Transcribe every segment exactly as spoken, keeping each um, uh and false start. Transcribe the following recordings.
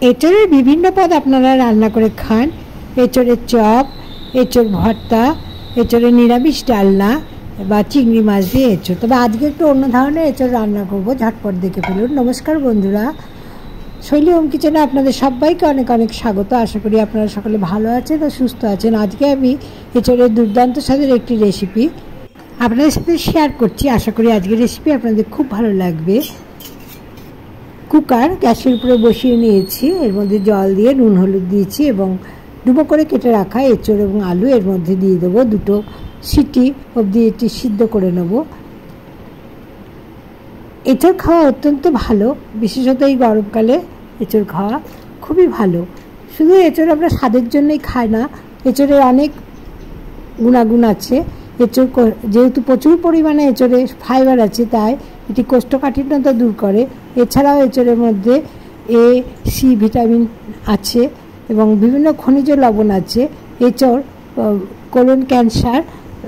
এঁচোড়ের বিভিন্ন পদ আপনারা রান্না করে খান। এঁচোড়ের চপ, এঁচোড় ভর্তা, এঁচোড়ের নিরামিষ ডালনা বা চিংড়ি মাছ দিয়ে এঁচোড়। তবে আজকে একটু অন্য ধরনের এঁচোড় রান্না করব, ঝটপট দেখে ফেলুন। নমস্কার বন্ধুরা, শৈলী হোম কিচেনে আপনাদের সবাইকে অনেক অনেক স্বাগত। আশা করি আপনারা সকলে ভালো আছেন ও সুস্থ আছেন। আজকে আমি এঁচোড়ের দুর্দান্ত স্বাদের একটি রেসিপি আপনাদের সাথে শেয়ার করছি। আশা করি আজকের রেসিপি আপনাদের খুব ভালো লাগবে। কুকার গ্যাসের উপরে বসিয়ে নিয়েছি, এর মধ্যে জল দিয়ে নুন হলুদ দিয়েছি এবং ডুবো করে কেটে রাখা এঁচোড় এবং আলু এর মধ্যে দিয়ে দেবো। দুটো সিটি অবধি এটি সিদ্ধ করে নেব। এঁচোড় খাওয়া অত্যন্ত ভালো, বিশেষত এই গরমকালে এঁচোড় খাওয়া খুবই ভালো। শুধু এঁচোড় আমরা স্বাদের জন্যই খাই না, এঁচোড়ের অনেক গুণাগুণ আছে। এঁচোড় যেহেতু প্রচুর পরিমাণে এঁচোড়ে ফাইবার আছে, তাই এটি কোষ্ঠকাঠিন্যতা দূর করে। এছাড়াও এঁচোড়ের মধ্যে এ সি ভিটামিন আছে এবং বিভিন্ন খনিজ লবণ আছে। এঁচোড় কোলন ক্যান্সার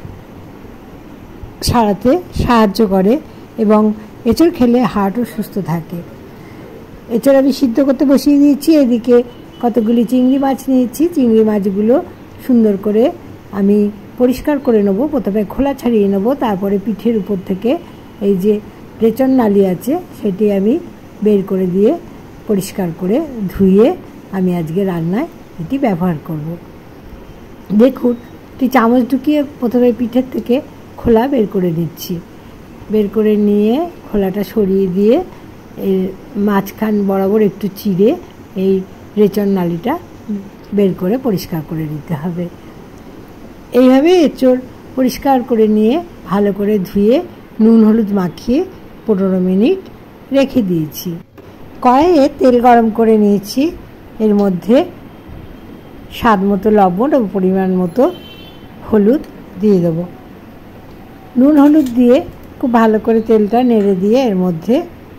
সারাতে সাহায্য করে এবং এঁচোড় খেলে হার্টও সুস্থ থাকে। এঁচোড় আমি সিদ্ধ করতে বসিয়ে দিয়েছি। এদিকে কতগুলি চিংড়ি মাছ নিয়েছি, চিংড়ি মাছগুলো সুন্দর করে আমি পরিষ্কার করে নেব। প্রথমে খোলা ছাড়িয়ে নেব, তারপরে পিঠের উপর থেকে এই যে রেচন নালি আছে সেটি আমি বের করে দিয়ে পরিষ্কার করে ধুয়ে আমি আজকে রান্নায় এটি ব্যবহার করব। দেখুন, একটি চামচ ঢুকিয়ে প্রথমে পিঠের থেকে খোলা বের করে নিচ্ছি। বের করে নিয়ে খোলাটা সরিয়ে দিয়ে এর মাঝখান বরাবর একটু চিড়ে এই রেচন নালিটা বের করে পরিষ্কার করে নিতে হবে। এইভাবে এঁচোড় পরিষ্কার করে নিয়ে ভালো করে ধুয়ে নুন হলুদ মাখিয়ে পনেরো মিনিট রেখে দিয়েছি। কড়াইয়ে তেল গরম করে নিয়েছি, এর মধ্যে স্বাদ মতো লবণ ও পরিমাণ মতো হলুদ দিয়ে দেবো। নুন হলুদ দিয়ে খুব ভালো করে তেলটা নেড়ে দিয়ে এর মধ্যে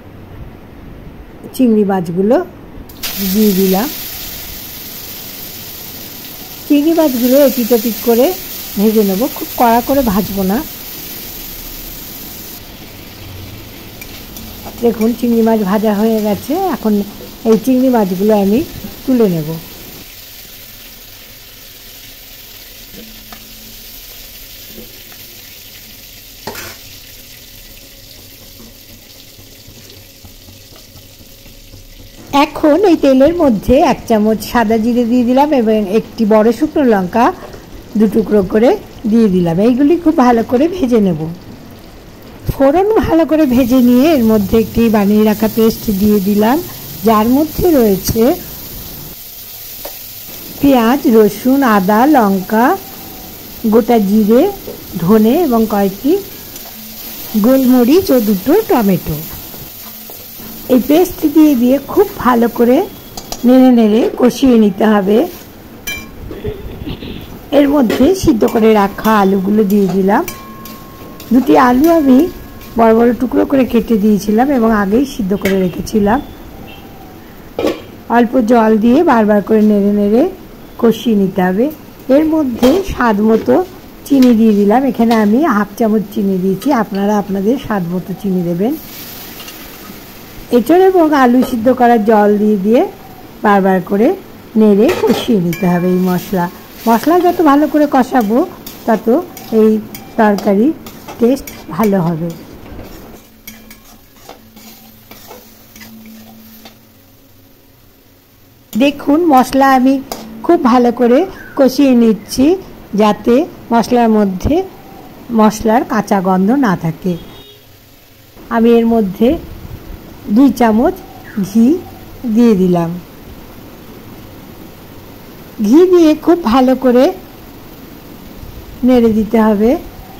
চিংড়ি মাছগুলো দিয়ে দিলাম। চিংড়ি মাছগুলো এপিট ওপিট করে ভেজে নেব, খুব কড়া করে ভাজবো না। দেখুন, চিংড়ি মাছ ভাজা হয়ে গেছে। এখন এই চিংড়ি মাছগুলো আমি তুলে নেব। এখন এই তেলের মধ্যে এক চামচ সাদা জিরে দিয়ে দিলাম এবং একটি বড় শুকনো লঙ্কা দু টুকরো করে দিয়ে দিলাম। এইগুলি খুব ভালো করে ভেজে নেব। ফোড়ন ভালো করে ভেজে নিয়ে এর মধ্যে একটি বানিয়ে রাখা পেস্ট দিয়ে দিলাম, যার মধ্যে রয়েছে পেঁয়াজ, রসুন, আদা, লঙ্কা, গোটা জিরে, ধনে এবং কয়েকটি গোলমরিচ ও দুটো টমেটো। এই পেস্ট দিয়ে দিয়ে খুব ভালো করে নেড়ে নেড়ে কষিয়ে নিতে হবে। এর মধ্যে সিদ্ধ করে রাখা আলুগুলো দিয়ে দিলাম। দুটি আলু আমি বড় বড় টুকরো করে কেটে দিয়েছিলাম এবং আগেই সিদ্ধ করে রেখেছিলাম। অল্প জল দিয়ে বারবার করে নেড়ে নেড়ে কষিয়ে নিতে হবে। এর মধ্যে স্বাদ মতো চিনি দিয়ে দিলাম। এখানে আমি হাফ চামচ চিনি দিয়েছি, আপনারা আপনাদের স্বাদ মতো চিনি দেবেন। এঁচোড় এবং আলু সিদ্ধ করার জল দিয়ে দিয়ে বারবার করে নেড়ে কষিয়ে নিতে হবে। এই মশলা মশলা যত ভালো করে কষাবো তত এই তরকারি টেস্ট ভালো হবে। দেখুন, মশলা আমি খুব ভালো করে কষিয়ে নিচ্ছি যাতে মশলার মধ্যে মশলার কাঁচা গন্ধ না থাকে। আমি এর মধ্যে দুই চামচ ঘি দিয়ে দিলাম। ঘি দিয়ে খুব ভালো করে নেড়ে দিতে হবে।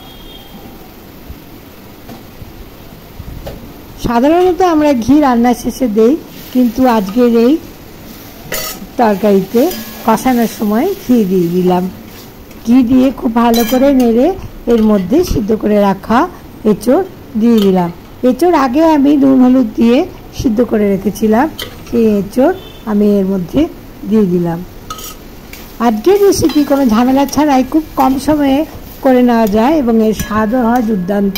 সাধারণত আমরা ঘি রান্নার শেষে দেই, কিন্তু আজকের এই তরকারিতে কষানোর সময় ঘি দিয়ে দিলাম। ঘি দিয়ে খুব ভালো করে নেড়ে এর মধ্যে সিদ্ধ করে রাখা এঁচোড় দিয়ে দিলাম। এঁচোড় আগে আমি নুন হলুদ দিয়ে সিদ্ধ করে রেখেছিলাম, সেই এঁচোড় আমি এর মধ্যে দিয়ে দিলাম। আজকের রেসিপি কোনো ঝামেলা ছাড়াই খুব কম সময়ে করে নেওয়া যায় এবং এর স্বাদও হয় দুর্দান্ত।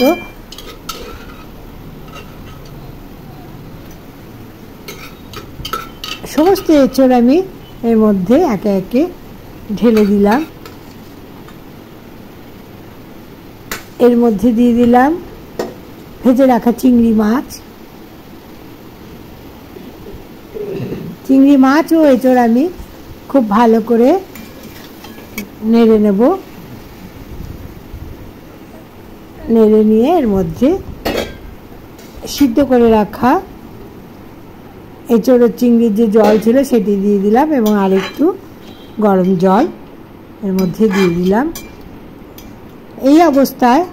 সমস্ত এঁচড় আমি এর মধ্যে একে একে ঢেলে দিলাম। এর মধ্যে দিয়ে দিলাম ভেজে রাখা চিংড়ি মাছ। চিংড়ি মাছ ও এঁচড় আমি খুব ভালো করে নেড়ে নেব। নেড়ে নিয়ে এর মধ্যে সিদ্ধ করে রাখা এঁচড় চিংড়ির যে জল ছিল সেটি দিয়ে দিলাম এবং আরেকটু গরম জল এর মধ্যে দিয়ে দিলাম। এই অবস্থায়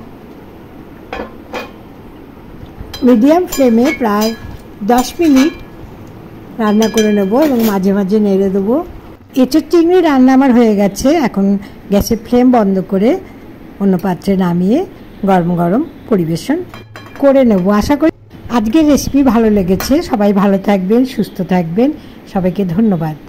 মিডিয়াম ফ্লেমে প্রায় দশ মিনিট রান্না করে নেব এবং মাঝে মাঝে নেড়ে দেবো। এঁচড় চিংড়ি রান্না আমার হয়ে গেছে। এখন গ্যাসের ফ্লেম বন্ধ করে অন্য পাত্রে নামিয়ে গরম গরম পরিবেশন করে নেব। আশা করি আজকের রেসিপি ভালো লেগেছে। সবাই ভালো থাকবেন, সুস্থ থাকবেন। সবাইকে ধন্যবাদ।